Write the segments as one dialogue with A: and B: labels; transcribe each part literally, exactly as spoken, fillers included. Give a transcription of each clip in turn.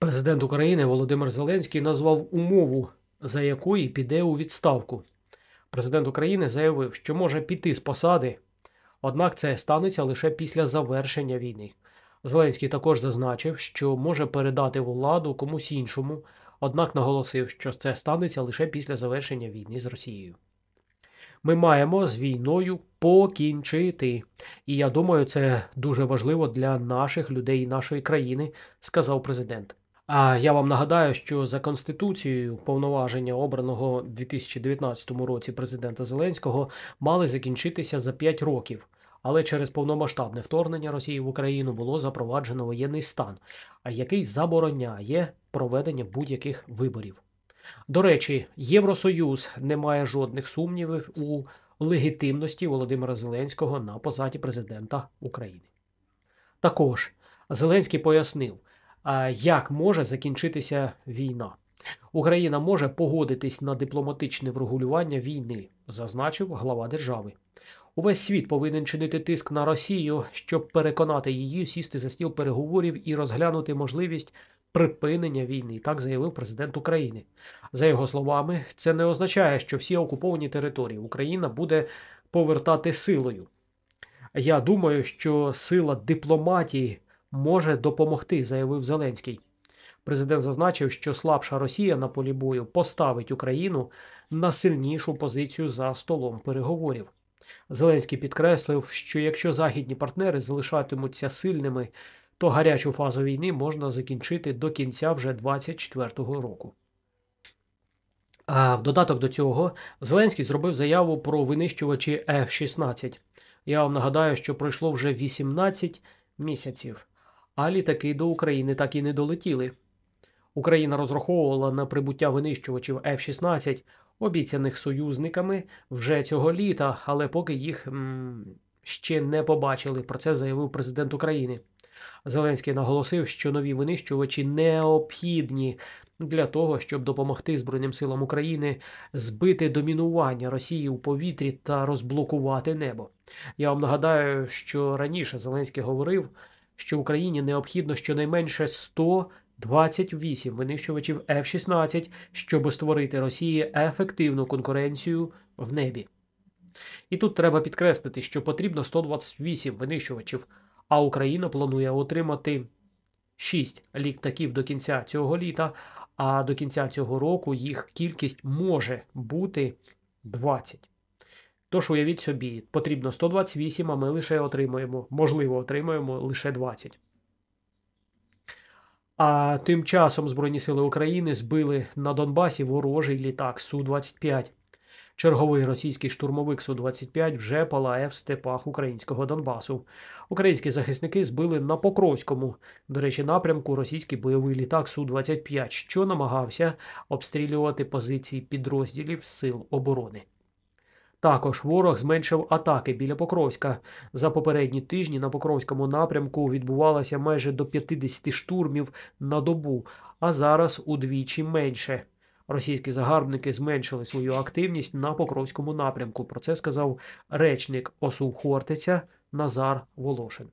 A: Президент України Володимир Зеленський назвав умову, за якої піде у відставку. Президент України заявив, що може піти з посади, однак це станеться лише після завершення війни. Зеленський також зазначив, що може передати владу комусь іншому, однак наголосив, що це станеться лише після завершення війни з Росією. Ми маємо з війною покінчити. І я думаю, це дуже важливо для наших людей і нашої країни, сказав президент. А я вам нагадаю, що за Конституцією повноваження обраного у дві тисячі дев'ятнадцятому році президента Зеленського мали закінчитися за п'ять років. Але через повномасштабне вторгнення Росії в Україну було запроваджено воєнний стан, який забороняє проведення будь-яких виборів. До речі, Євросоюз не має жодних сумнівів у легітимності Володимира Зеленського на посаді президента України. Також Зеленський пояснив, як може закінчитися війна. Україна може погодитись на дипломатичне врегулювання війни, зазначив глава держави. Увесь світ повинен чинити тиск на Росію, щоб переконати її сісти за стіл переговорів і розглянути можливість припинення війни, так заявив президент України. За його словами, це не означає, що всі окуповані території Україна буде повертати силою. Я думаю, що сила дипломатії може допомогти, заявив Зеленський. Президент зазначив, що слабша Росія на полі бою поставить Україну на сильнішу позицію за столом переговорів. Зеленський підкреслив, що якщо західні партнери залишатимуться сильними, то гарячу фазу війни можна закінчити до кінця вже двадцять четвертого року. А в додаток до цього Зеленський зробив заяву про винищувачі еф шістнадцять. Я вам нагадаю, що пройшло вже вісімнадцять місяців, а літаки до України так і не долетіли. Україна розраховувала на прибуття винищувачів еф шістнадцять, обіцяних союзниками вже цього літа, але поки їх м, ще не побачили. Про це заявив президент України. Зеленський наголосив, що нові винищувачі необхідні для того, щоб допомогти Збройним силам України збити домінування Росії у повітрі та розблокувати небо. Я вам нагадаю, що раніше Зеленський говорив, що Україні необхідно щонайменше сто двадцять вісім винищувачів еф шістнадцять, щоб створити Росії ефективну конкуренцію в небі. І тут треба підкреслити, що потрібно сто двадцять вісім винищувачів, а Україна планує отримати шість літаків до кінця цього літа, а до кінця цього року їх кількість може бути двадцять. Тож уявіть собі, потрібно сто двадцять вісім, а ми лише отримуємо, можливо, отримуємо лише двадцять. А тим часом Збройні сили України збили на Донбасі ворожий літак Су двадцять п'ять. Черговий російський штурмовик Су двадцять п'ять вже палає в степах українського Донбасу. Українські захисники збили на Покровському, до речі, напрямку російський бойовий літак Су двадцять п'ять, що намагався обстрілювати позиції підрозділів Сил оборони. Також ворог зменшив атаки біля Покровська. За попередні тижні на Покровському напрямку відбувалося майже до п'ятдесят штурмів на добу, а зараз удвічі менше. Російські загарбники зменшили свою активність на Покровському напрямку. Про це сказав речник ОСУ Хортиця Назар Волошин.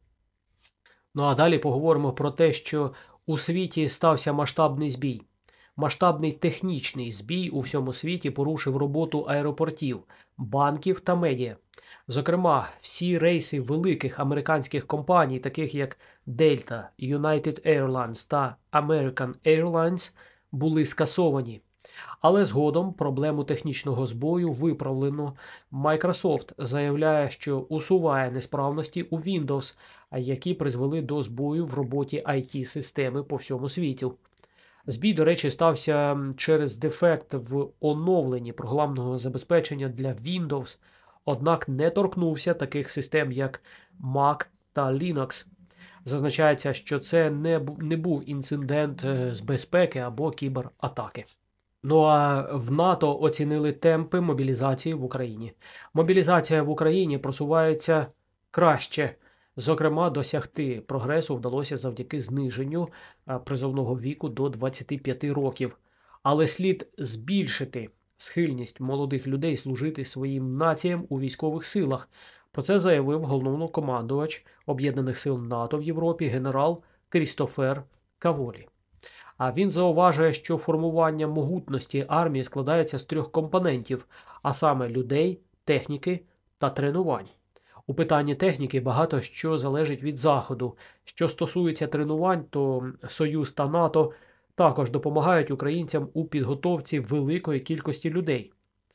A: Ну а далі поговоримо про те, що у світі стався масштабний збій. Масштабний технічний збій у всьому світі порушив роботу аеропортів, банків та медіа. Зокрема, всі рейси великих американських компаній, таких як Delta, United Airlines та American Airlines, були скасовані. Але згодом проблему технічного збою виправлено. Microsoft заявляє, що усуває несправності у Windows, які призвели до збою в роботі ай ті-системи по всьому світу. Збій, до речі, стався через дефект в оновленні програмного забезпечення для Windows, однак не торкнувся таких систем, як Mac та Linux. Зазначається, що це не, не був інцидент з безпеки або кібератаки. Ну а в НАТО оцінили темпи мобілізації в Україні. Мобілізація в Україні просувається краще. Зокрема, досягти прогресу вдалося завдяки зниженню призовного віку до двадцяти п'яти років. Але слід збільшити схильність молодих людей служити своїм націям у військових силах. Про це заявив головнокомандувач Об'єднаних сил НАТО в Європі генерал Крістофер Каволі. А він зауважує, що формування могутності армії складається з трьох компонентів, а саме людей, техніки та тренувань. У питанні техніки багато що залежить від Заходу. Що стосується тренувань, то Союз та НАТО також допомагають українцям у підготовці великої кількості людей.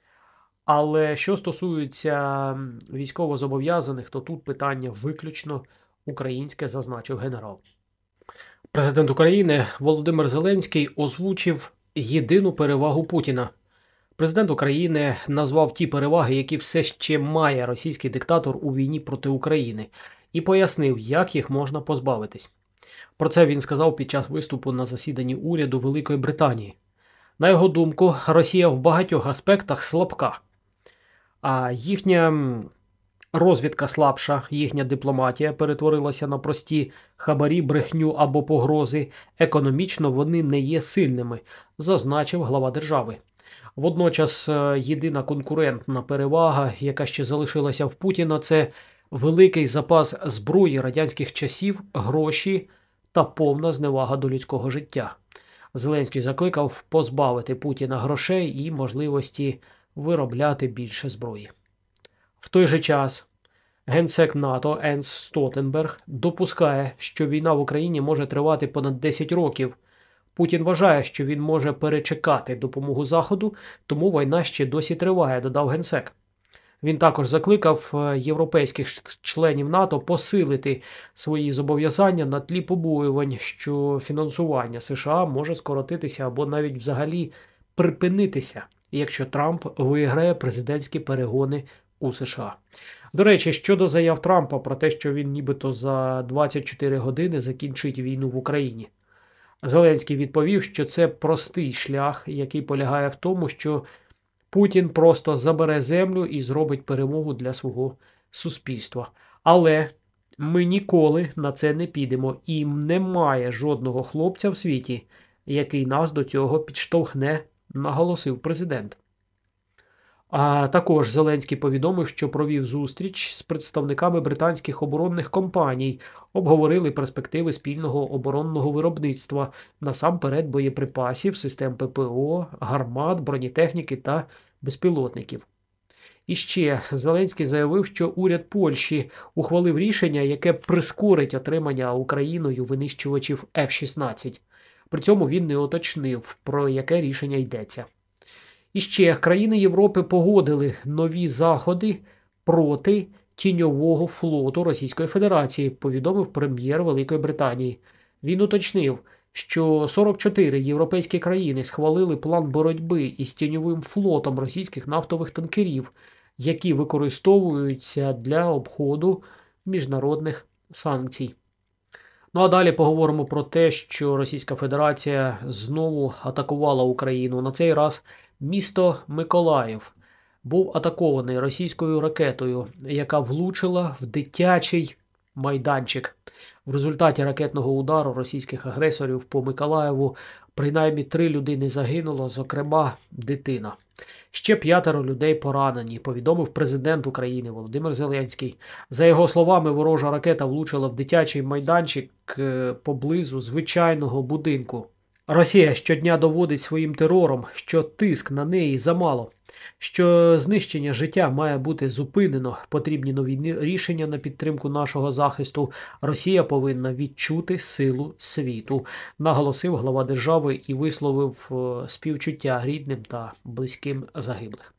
A: Але що стосується військовозобов'язаних, то тут питання виключно українське, зазначив генерал. Президент України Володимир Зеленський озвучив єдину перевагу Путіна. Президент України назвав ті переваги, які все ще має російський диктатор у війні проти України, і пояснив, як їх можна позбавитись. Про це він сказав під час виступу на засіданні уряду Великої Британії. На його думку, Росія в багатьох аспектах слабка, а їхня розвідка слабша, їхня дипломатія перетворилася на прості хабарі, брехню або погрози. Економічно вони не є сильними, зазначив глава держави. Водночас єдина конкурентна перевага, яка ще залишилася в Путіна, це великий запас зброї радянських часів, гроші та повна зневага до людського життя. Зеленський закликав позбавити Путіна грошей і можливості виробляти більше зброї. В той же час генсек НАТО Енс Столтенберг допускає, що війна в Україні може тривати понад десять років. Путін вважає, що він може перечекати допомогу Заходу, тому війна ще досі триває, додав генсек. Він також закликав європейських членів НАТО посилити свої зобов'язання на тлі побоювань, що фінансування США може скоротитися або навіть взагалі припинитися, якщо Трамп виграє президентські перегони у США. До речі, щодо заяв Трампа про те, що він нібито за двадцять чотири години закінчить війну в Україні. Зеленський відповів, що це простий шлях, який полягає в тому, що Путін просто забере землю і зробить перемогу для свого суспільства. Але ми ніколи на це не підемо, і немає жодного хлопця в світі, який нас до цього підштовхне, наголосив президент. А також Зеленський повідомив, що провів зустріч з представниками британських оборонних компаній, обговорили перспективи спільного оборонного виробництва, насамперед боєприпасів, систем ППО, гармат, бронетехніки та безпілотників. І ще Зеленський заявив, що уряд Польщі ухвалив рішення, яке прискорить отримання Україною винищувачів Еф шістнадцять. При цьому він не уточнив, про яке рішення йдеться. І ще країни Європи погодили нові заходи проти тіньового флоту Російської Федерації, повідомив прем'єр Великої Британії. Він уточнив, що сорок чотири європейські країни схвалили план боротьби із тіньовим флотом російських нафтових танкерів, які використовуються для обходу міжнародних санкцій. Ну а далі поговоримо про те, що Російська Федерація знову атакувала Україну. На цей раз місто Миколаїв був атакований російською ракетою, яка влучила в дитячий майданчик. В результаті ракетного удару російських агресорів по Миколаєву принаймні три людини загинуло, зокрема дитина. Ще п'ятеро людей поранені, повідомив президент України Володимир Зеленський. За його словами, ворожа ракета влучила в дитячий майданчик поблизу звичайного будинку. Росія щодня доводить своїм терором, що тиск на неї замало, що знищення життя має бути зупинено, потрібні нові рішення на підтримку нашого захисту. Росія повинна відчути силу світу, наголосив глава держави і висловив співчуття рідним та близьким загиблих.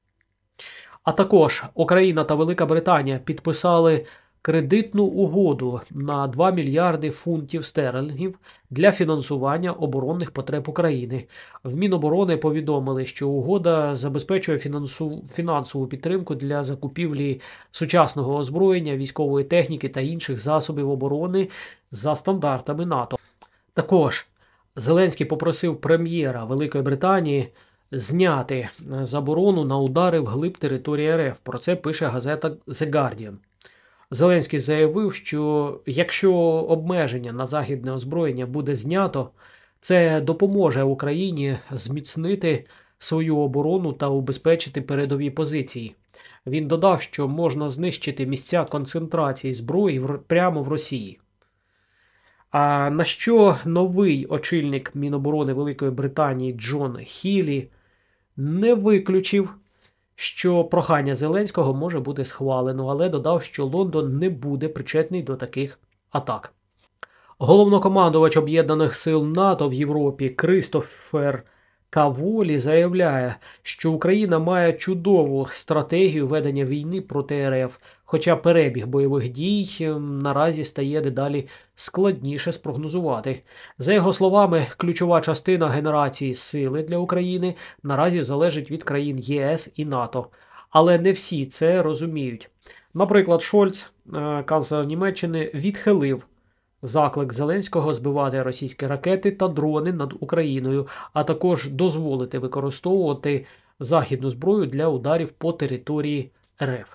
A: А також Україна та Велика Британія підписали кредитну угоду на два мільярди фунтів стерлінгів для фінансування оборонних потреб України. В Міноборони повідомили, що угода забезпечує фінансу... фінансову підтримку для закупівлі сучасного озброєння, військової техніки та інших засобів оборони за стандартами НАТО. Також Зеленський попросив прем'єра Великої Британії зняти заборону на удари вглиб території РФ. Про це пише газета The Guardian. Зеленський заявив, що якщо обмеження на західне озброєння буде знято, це допоможе Україні зміцнити свою оборону та убезпечити передові позиції. Він додав, що можна знищити місця концентрації зброї прямо в Росії. А на що новий очільник Міноборони Великої Британії Джон Хілі не виключив, що прохання Зеленського може бути схвалено, але додав, що Лондон не буде причетний до таких атак. Головнокомандувач Об'єднаних сил НАТО в Європі Кристофер Каволі заявляє, що Україна має чудову стратегію ведення війни проти РФ, хоча перебіг бойових дій наразі стає дедалі складніше спрогнозувати. За його словами, ключова частина генерації сили для України наразі залежить від країн ЄС і НАТО. Але не всі це розуміють. Наприклад, Шольц, канцлер Німеччини, відхилив заклик Зеленського збивати російські ракети та дрони над Україною, а також дозволити використовувати західну зброю для ударів по території РФ.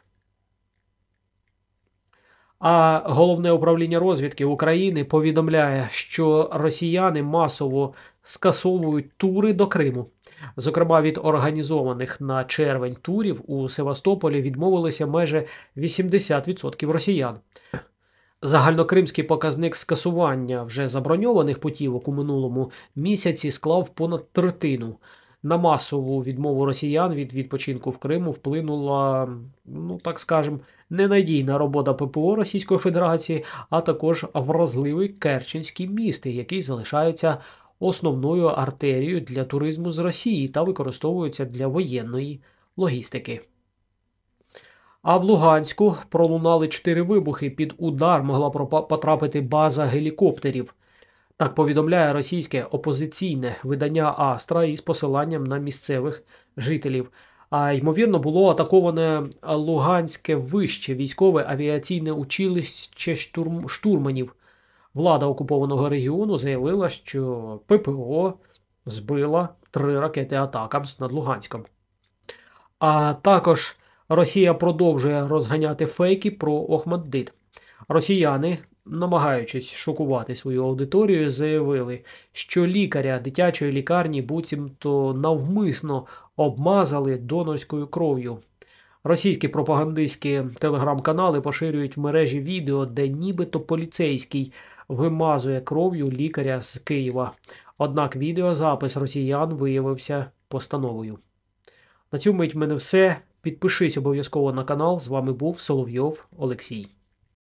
A: А Головне управління розвідки України повідомляє, що росіяни масово скасовують тури до Криму. Зокрема, від організованих на червень турів у Севастополі відмовилися майже вісімдесят відсотків росіян. Загальнокримський показник скасування вже заброньованих путівок у минулому місяці склав понад третину. На масову відмову росіян від відпочинку в Криму вплинула, ну так скажем, ненадійна робота ППО Російської Федерації, а також вразливий Керченський міст, який залишається основною артерією для туризму з Росії та використовується для воєнної логістики. А в Луганську пролунали чотири вибухи. Під удар могла потрапити база гелікоптерів. Так повідомляє російське опозиційне видання Астра із посиланням на місцевих жителів. А ймовірно було атаковане Луганське вище військове авіаційне училище штурм... штурманів. Влада окупованого регіону заявила, що ППО збила три ракети атакамс над Луганськом. А також Росія продовжує розганяти фейки про Охмаддит. Росіяни, намагаючись шокувати свою аудиторію, заявили, що лікаря дитячої лікарні буцімто навмисно обмазали донорською кров'ю. Російські пропагандистські телеграм-канали поширюють в мережі відео, де нібито поліцейський вимазує кров'ю лікаря з Києва. Однак відеозапис росіян виявився постановою. На цю мить в мене все. Підпишись обов'язково на канал. З вами був Соловйов Олексій.